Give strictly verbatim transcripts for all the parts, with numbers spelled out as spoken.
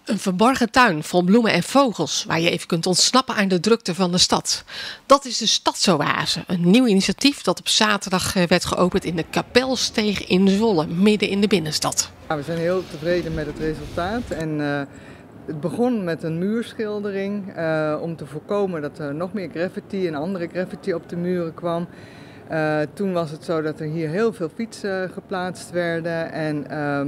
Een verborgen tuin vol bloemen en vogels waar je even kunt ontsnappen aan de drukte van de stad. Dat is de Stadsoase, een nieuw initiatief dat op zaterdag werd geopend in de Kapelsteeg in Zwolle, midden in de binnenstad. Ja, we zijn heel tevreden met het resultaat en uh, het begon met een muurschildering uh, om te voorkomen dat er nog meer graffiti en andere graffiti op de muren kwam. Uh, toen was het zo dat er hier heel veel fietsen geplaatst werden en uh,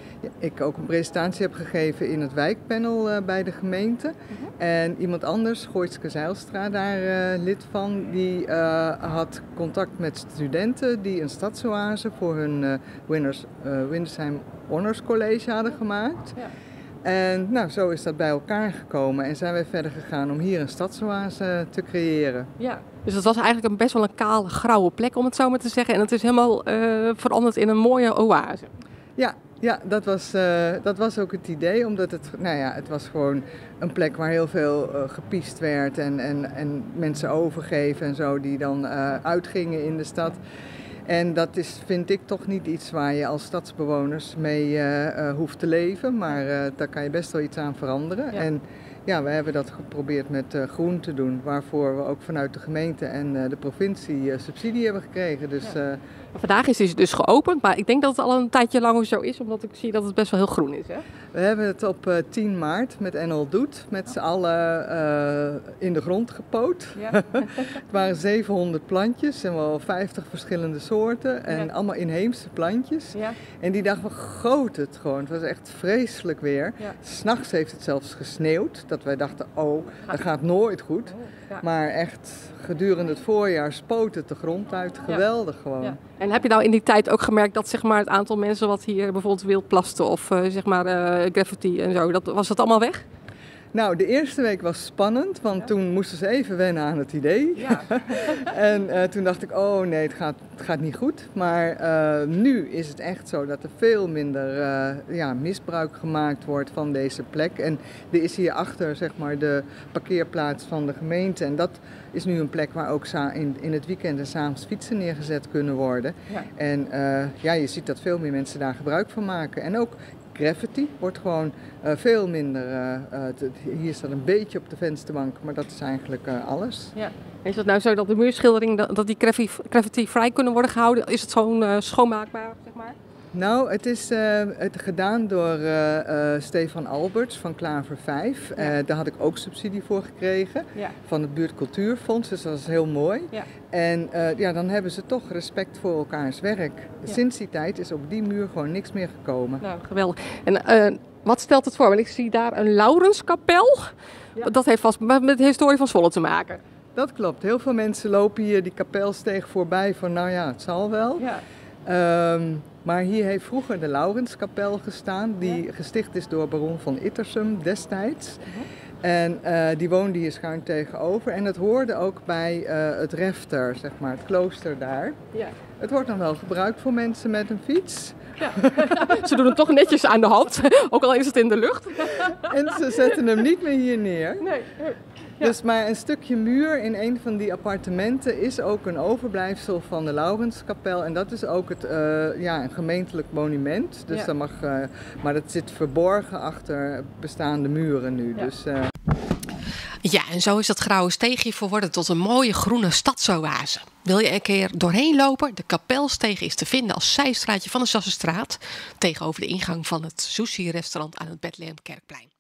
ik ook een presentatie heb gegeven in het wijkpanel uh, bij de gemeente. Uh-huh. En iemand anders, Gooitske Zijlstra, daar uh, lid van, die uh, had contact met studenten die een stadsoase voor hun uh, Winders, uh, Windersheim Honors College hadden gemaakt. Ja. En nou, zo is dat bij elkaar gekomen en zijn wij verder gegaan om hier een stadsoase te creëren. Ja, dus het was eigenlijk een best wel een kale, grauwe plek om het zo maar te zeggen. En het is helemaal uh, veranderd in een mooie oase. Ja, ja dat, was, uh, dat was ook het idee, omdat het, nou ja, het was gewoon een plek waar heel veel uh, gepiest werd en, en, en mensen overgeven en zo die dan uh, uitgingen in de stad. En dat is, vind ik, toch niet iets waar je als stadsbewoners mee uh, uh, hoeft te leven, maar uh, daar kan je best wel iets aan veranderen. Ja. En ja, we hebben dat geprobeerd met uh, groen te doen, waarvoor we ook vanuit de gemeente en uh, de provincie uh, subsidie hebben gekregen. Dus, ja. uh, Vandaag is het dus geopend, maar ik denk dat het al een tijdje langer zo is, omdat ik zie dat het best wel heel groen is. Hè? We hebben het op uh, tien maart met N L Doet met z'n allen uh, in de grond gepoot. Ja. Het waren zevenhonderd plantjes en wel vijftig verschillende soorten en ja. allemaal inheemse plantjes. Ja. En die dag goot het gewoon. Het was echt vreselijk weer. Ja. 'S Nachts heeft het zelfs gesneeuwd, dat wij dachten, oh, dat gaat nooit goed. Oh, ja. Maar echt gedurende het voorjaar spoot het de grond uit. Geweldig ja. gewoon. Ja. En heb je nou in die tijd ook gemerkt dat zeg maar, het aantal mensen wat hier bijvoorbeeld wild plaste of uh, zeg maar uh, graffiti en zo, dat, was dat allemaal weg? Nou, de eerste week was spannend, want ja. toen moesten ze even wennen aan het idee. Ja. en uh, toen dacht ik, oh nee, het gaat, het gaat niet goed. Maar uh, nu is het echt zo dat er veel minder uh, ja, misbruik gemaakt wordt van deze plek. En er is hierachter zeg maar de parkeerplaats van de gemeente. En dat is nu een plek waar ook in, in het weekend en 's avonds fietsen neergezet kunnen worden. Ja. En uh, ja, je ziet dat veel meer mensen daar gebruik van maken. En ook graffiti wordt gewoon uh, veel minder, uh, uh, t- hier staat een beetje op de vensterbank, maar dat is eigenlijk uh, alles. Ja. Is het nou zo dat de muurschildering, dat, dat die graffiti, graffiti vrij kunnen worden gehouden? Is het gewoon uh, schoonmaakbaar, zeg maar? Nou, het is uh, het gedaan door uh, uh, Stefan Alberts van Klaver vijf. Ja. Uh, daar had ik ook subsidie voor gekregen ja. van het Buurtcultuurfonds, dus dat is heel mooi. Ja. En uh, ja, dan hebben ze toch respect voor elkaars werk. Ja. Sinds die tijd is op die muur gewoon niks meer gekomen. Nou, geweldig. En uh, wat stelt het voor? Want ik zie daar een Laurenskapel. Ja. Dat heeft vast met de historie van Zwolle te maken. Dat klopt. Heel veel mensen lopen hier die kapelsteeg voorbij van, nou ja, het zal wel. Ja. Um, Maar hier heeft vroeger de Laurenskapel gestaan, die ja. gesticht is door baron van Ittersum destijds. Uh-huh. En uh, die woonde hier schuin tegenover en het hoorde ook bij uh, het Refter, zeg maar, het klooster daar. Ja. Het wordt dan wel gebruikt voor mensen met een fiets. Ja. Ze doen het toch netjes aan de hand, ook al is het in de lucht. En ze zetten hem niet meer hier neer. Nee. Ja. Dus maar een stukje muur in een van die appartementen is ook een overblijfsel van de Laurenskapel. En dat is ook het, uh, ja, een gemeentelijk monument. Dus ja. dat mag, uh, maar dat zit verborgen achter bestaande muren nu. Ja. Dus, uh... ja, en zo is dat grauwe steegje verworden tot een mooie groene stadsoase. Wil je een keer doorheen lopen? De Kapelsteeg is te vinden als zijstraatje van de Sassenstraat tegenover de ingang van het sushi-restaurant aan het Bethlehemkerkplein.